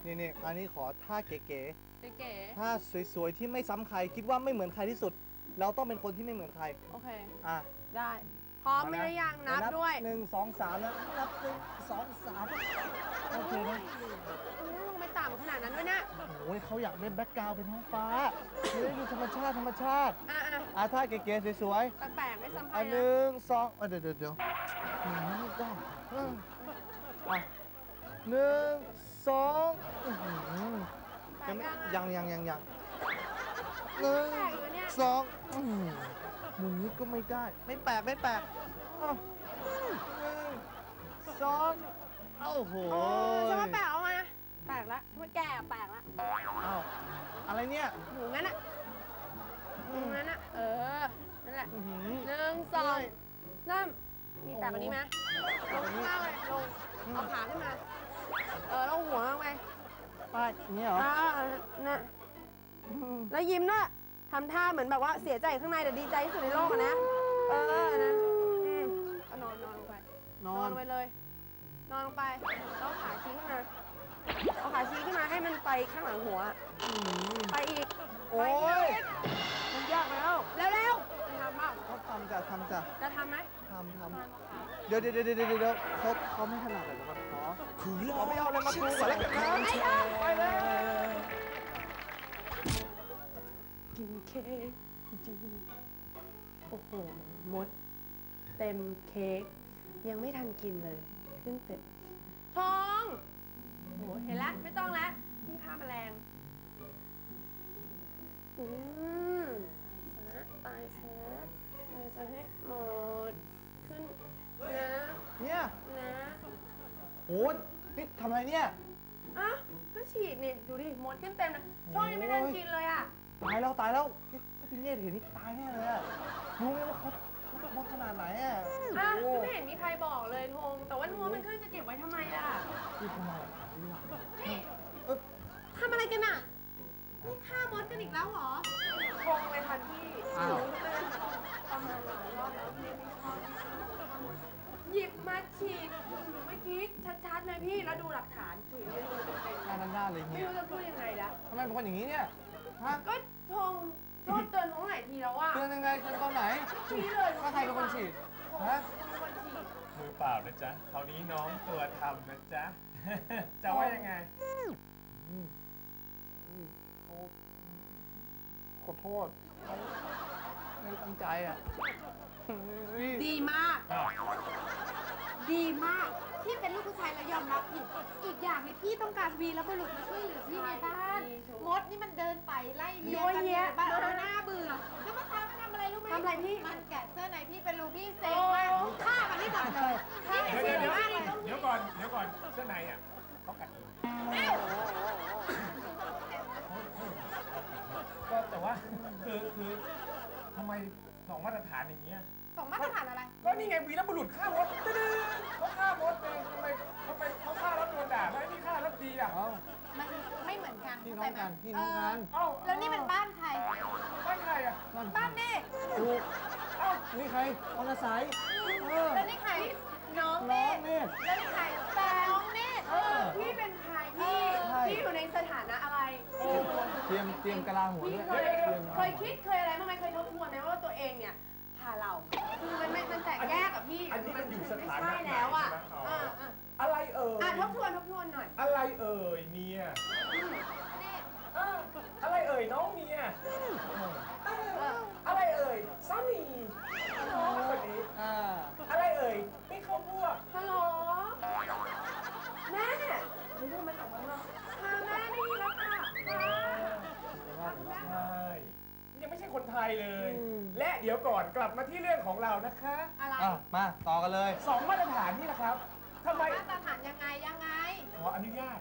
นี่อันนี้ขอท่าเก๋ๆท่าสวยๆที่ไม่ซ้ำใครคิดว่าไม่เหมือนใครที่สุดเราต้องเป็นคนที่ไม่เหมือนใครโอเคอ่ะได้พร้อมหรือยังนับด้วย 1 2 3นะนับ1 2 3โอเคนะลงไปต่ำขนาดนั้นด้วยนะโอ้ยเขาอยากเล่นแบ็คกราวด์เป็นท้องฟ้าเล่นดูธรรมชาติท่าเก๋ๆสวยๆแปลกๆไม่ซ้ำใครนะ1 2เดี๋ยวไม่ได้1 2ยัง1 2มุมนี้ก็ไม่ได้ไม่แปลก1 2โอ้โหฉันว่าแปลกเอามาแปลกแล้วฉันว่าแกแปลกแล้วอ้าวอะไรเนี่ยหมูงั้นน่ะนั่นแหละ1 2 3มีแปลกกว่านี้ไหมลงข้างล่างเลยลงเอาขาขึ้นมาลงหัวลงไปอย่างนี้เหรอน่ะแล้วยิ้มด้วยทำท่าเหมือนแบบว่าเสียใจข้างในแต่ดีใจที่สุดในโลกนะนะนอนลงไปนอนลงไปเลยนอนลงไปแล้วขาชี้ขึ้นมาเอาขาชี้ขึ้นมาให้มันไปข้างหลังหัวไปอีกโอ้ยมันยากแล้วเร็วทำบ้างเขาทำจ้ะจะทำไหมทำเดี๋ยวเขาไม่ถนัดเลยนะครับเขาไม่เอาอะไรมาคูก่อนแล้วกันนะไปเลยกินเค้กจริงโอ้โหมดเต็มเค้กยังไม่ทันกินเลยขึ้นเต็มทองโอ้เห็นแล้วไม่ต้องแล้วที่ฆ่าแมลงตายซะให้หมดขึ้นนะเนี่ยนะโอ้นี่ทำอะไรเนี่ยก็ฉีกนี่ดูดิมดขึ้นเต็มเลยช่องยังไม่ทันกินเลยตายแล้วถ้าพี่เนตรเห็นนี่ตายแน่เลยรู้ไหมว่าเขามดขนาดไหนไม่เห็นมีใครบอกเลยธงแต่ว่านัวมันขึ้นจะเก็บไว้ทำไมล่ะพี่ทำไมนี่ทำอะไรกันอ่ะนี่ฆ่ามดกันอีกแล้วเหรอธงเลยค่ะพี่ประมาณหลายรอบแล้วพี่ไม่ชอบหยิบมาฉีดเมื่อกี้ชัดๆเลยพี่แล้วดูหลักฐานถือดูเป็นหน้าเลยไม่รู้จะพูดยังไงละทำไมเป็นคนอย่างนี้เนี่ยก็ธงโทษเตือนท้องหลายทีแล้วเตือนยังไงเตือนตอนไหนชี้เลยว่าใครเป็นคนฉีดมือเปล่านะจ๊ะคราวนี้น้องตัวทำนะจ๊ะจะว่ายังไงขอโทษไม่ตั้งใจดีมากที่เป็นลูกผู้ชายแล้วยอมรับผิดอีกอย่างเนี่ยพี่ต้องการวีรบุรุษมาช่วยเหลือพี่ในบ้านมดนี่มันเดินไปไล่เลี้ยงกันในบ้านหน้าเบื่อแล้วเมื่อเช้ามันทำอะไรรู้ไหมทำอะไรพี่มันแกะเสื้อในพี่เป็นรูพี่เซ็งมากฆ่ามันให้หมดเลยเดี๋ยวก่อนเสื้อในเขากัดก็แต่ว่าคือทำไม2 มาตรฐานอย่างเงี้ย 2 มาตรฐานอะไรก็นี่ไงวีรบุรุษฆ่ามดเขาฆ่ามดเองทำไมเขาฆ่าแล้วโดนด่าแล้วนี่ฆ่าแล้วดีมันไม่เหมือนกันพี่น้องกันแล้วนี่มันบ้านใครบ้านนี่ถูกนี่ใครอรสายแล้วนี่ใครน้องเนตรแล้วนี่ใครแฟนน้องเนตรพี่เป็นใครพี่อยู่ในสถานะอะไรเตรียมกะลาหัวด้วยเคยคิดเคยอะไรบ้างไหมเคยทบทวนไหมว่าตัวเองเนี่ยพาเราคือมันแตกแยกกับพี่อันนี้มันอยู่สถานะใช่แล้วอะไรทบทวนหน่อยอะไรเนี่ยอะไรน้องเนี่ยอะไรสามีน้องคนนี้อะไรไม่เข้าพวกฮัลโหลแม่ไม่รู้มันออกมาหรอกแม่ไม่ดีแล้วค่ะใช่ยังไม่ใช่คนไทยเลยและเดี๋ยวก่อนกลับมาที่เรื่องของเรานะคะอะไรมาต่อกันเลย 2 มาตรฐานนี่นะครับทำไมมาตรฐานยังไงขออนุญาต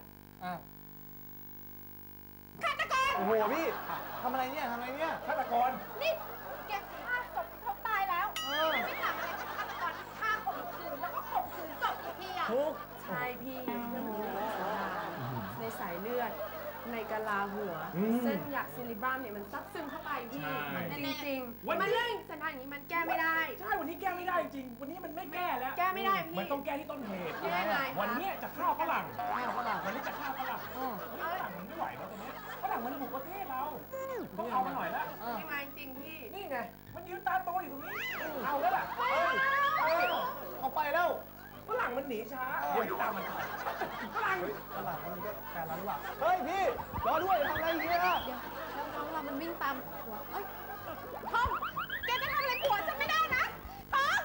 ฆาตกรโอ้โหพี่ทำอะไรเนี่ยฆาตกรนี่แกฆ่าศพเขาตายแล้วไม่ถามอะไรฆาตกรฆ่าข่มขืนแล้วก็ข่มขืนศพพี่ใช่พี่ในสายเลือดในกะลาหัวเส้นหยักซิลิบรัมเนี่ยมันซับซึมเข้าไปพี่จริงมันเรื่องสัญญาอย่างนี้มันแก้ไม่ได้ใช่วันนี้แก้ไม่ได้จริงวันนี้มันไม่แก้แล้วแก้ไม่ได้พี่มันต้องแก้ที่ต้นเหตุแก้ไงวันนี้จะฆ่าฝรั่งวันนี้จะฆ่าฝรั่งฝรั่งมันไม่ไหวแล้วตอนนี้ฝรั่งมันบุกประเทศเราต้องเอามันหน่อยละยังไงจริงพี่นี่ไงมันยืนตาโตอยู่ตรงนี้เอาแล้วล่ะเอาไปแล้วฝรั่งมันหนีช้าเดี๋ยวพี่ตามมันฝรั่งตลาดมันก็แค่นั้นหลักเฮ้ยพี่รอด้วยทำอะไรอย่างเงี้ยแล้วน้องเรามันวิ่งตามหัวเอ้ยทอมแกจะทำอะไรผัวฉันไม่ได้นะทอม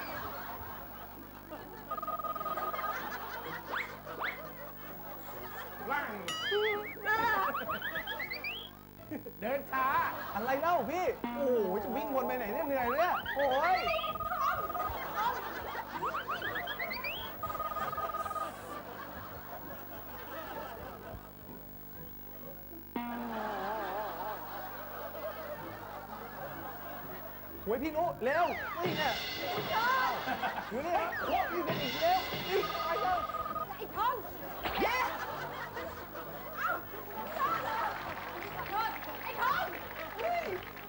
ฝรั่งเดินช้าอะไรเล่าพี่ โอ้โหจะวิ่งวนไปไหนเนี่ยเหนื่อยเนี่ยโอ้ยโอ้ยพี่นุเร็ววิ่งเนี่ยอยู่นี่โอ้ยวิ่งไปอีกเร็ววิ่งไปเร็วไอ้ทอมแกเอ้าขอโทษไอ้ทอมเฮ้ย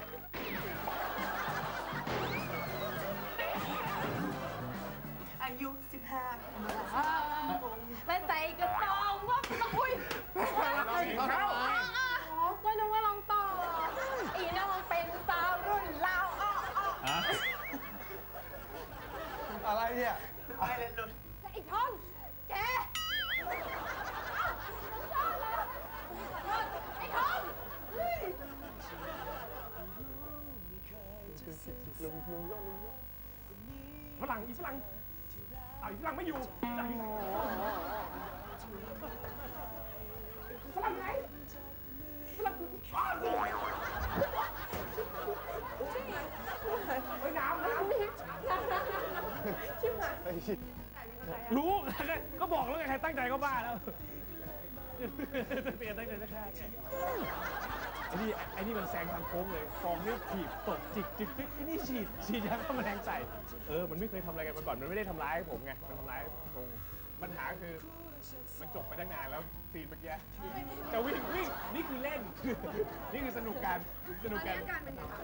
อายุและใส่กระโปรงว่าอุ้ยเอาเท้าก็นึกว่าลองต่ออีน้องเป็นสาวรุ่นราวอ้ออะไรเนี่ยไอ้ทอมแกไอ้ทอมฝรั่งอีฝรั่งเอาอีฝรั่งไม่อยู่ฝรั่งอยู่ฝรั่งไหนฝรั่งอ้าวเฮ้ยน้ำรู้ก็บอกแล้วไงใครตั้งใจก็บ้าแล้วเปลี่ยนตั้งใจจะฆ่าแกไอ้นี่มันแซงทางโค้งเลยฟองนี่ถีบตบจิกไอ้นี่ฉีดยาฆ่าแมลงใส่มันไม่เคยทำอะไรกันมาก่อนมันไม่ได้ทำร้ายผมไงมันทำร้ายตรงปัญหาคือมันจบไปตั้งนานแล้วซีนเมื่อกี้จะวิ่งนี่คือเล่นนี่คือสนุกกันตอนนี้อาการเป็นไงคะ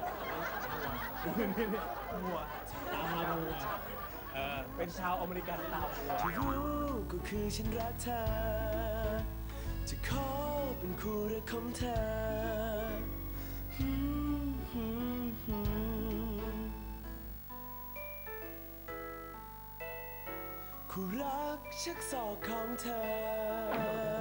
มัวตามมามัวเป็นชาวอเมริกันตามมัวที่รู้ก็คือฉันรักเธอ จะขอเป็นคู่รักของเธอคู่รักชักศอกของเธอ